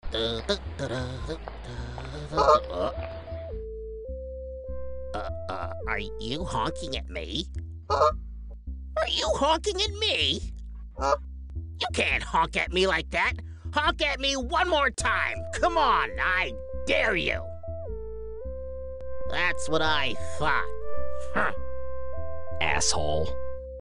Are you honking at me? Are you honking at me? You can't honk at me like that. Honk at me one more time. Come on, I dare you. That's what I thought. Huh. Asshole.